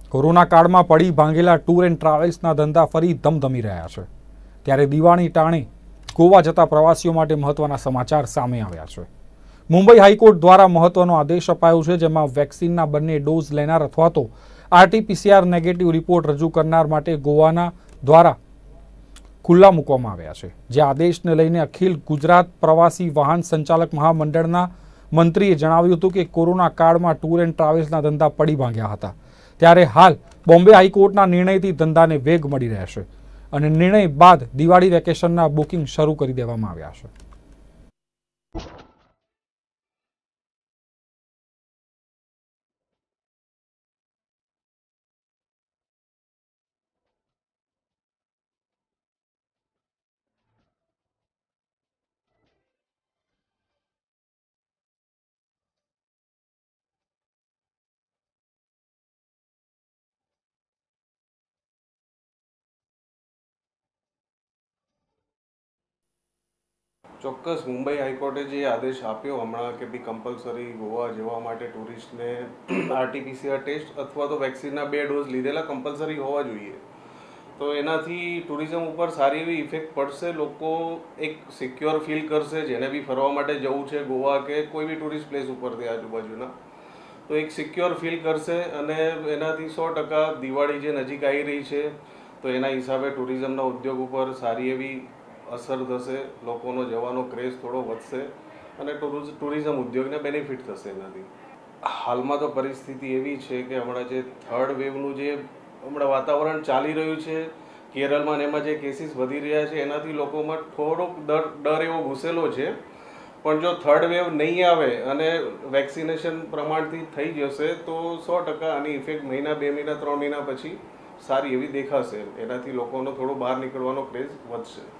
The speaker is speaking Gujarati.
કોરોના કાળમાં પડી ભાંગેલા ટૂર એન્ડ ટ્રાવેલ્સના ધંધા ફરી ધમધમી રહ્યા છે। ત્યારે દિવાળી ટાણે ગોવા જતા પ્રવાસીઓ માટે મહત્વના સમાચાર સામે આવ્યા છે। મુંબઈ હાઈકોર્ટ દ્વારા મહત્વનો આદેશ અપાયો છે, જેમાં વેક્સિનના બંને ડોઝ લેનાર અથવા તો RT-PCR નેગેટિવ રિપોર્ટ રજૂ કરનાર માટે ગોવાના દ્વારા ખુલ્લા મૂકવામાં આવ્યા છે। જે આદેશને લઈને અખિલ ગુજરાત પ્રવાસી વાહન સંચાલક મહામંડળના મંત્રીએ જણાવ્યું હતું કે કોરોના કાળમાં ટૂર એન્ડ ટ્રાવેલ્સના ધંધા પડી ભાંગ્યા હતા। ત્યારે હાલ બોમ્બે હાઈકોર્ટના નિર્ણયથી ધંધાને વેગ મળી રહેશે અને નિર્ણય બાદ દિવાળી વેકેશનના બુકિંગ શરૂ કરી દેવામાં આવ્યા છે। ચોક્કસ મુંબઈ હાઈકોર્ટે જે આદેશ આપ્યો હમણાં કે બી કમ્પલસરી ગોવા જવા માટે ટુરિસ્ટને RT-PCR ટેસ્ટ અથવા તો વેક્સિનના 2 ડોઝ લીધેલા કમ્પલસરી હોવા જોઈએ, તો એનાથી ટુરિઝમ ઉપર સારી એવી ઇફેક્ટ પડશે। લોકો એક સિક્યોર ફીલ કરશે, જેને બી ફરવા માટે જવું છે ગોવા કે કોઈ બી ટુરિસ્ટ પ્લેસ ઉપરથી આજુબાજુના, તો એક સિક્યોર ફીલ કરશે અને એનાથી 100% દિવાળી જે નજીક આવી રહી છે તો એના હિસાબે ટુરિઝમના ઉદ્યોગ ઉપર સારી એવી અસર થશે, લોકોનો જવાનો ક્રેઝ થોડો વધશે અને ટુરિઝમ ઉદ્યોગને બેનિફિટ થશે એનાથી। હાલમાં તો પરિસ્થિતિ એવી છે કે હમણાં જે થર્ડ વેવનું જે હમણાં વાતાવરણ ચાલી રહ્યું છે કેરળમાં એમાં જે કેસીસ વધી રહ્યા છે એનાથી લોકોમાં થોડોક ડર એવો ઘૂસેલો છે, પણ જો થર્ડ વેવ નહીં આવે અને વેક્સિનેશન પ્રમાણથી થઈ જશે તો 100% આની ઇફેક્ટ મહિના 2 મહિના 3 મહિના પછી સારી એવી દેખાશે, એનાથી લોકોનો થોડો બહાર નીકળવાનો ક્રેઝ વધશે।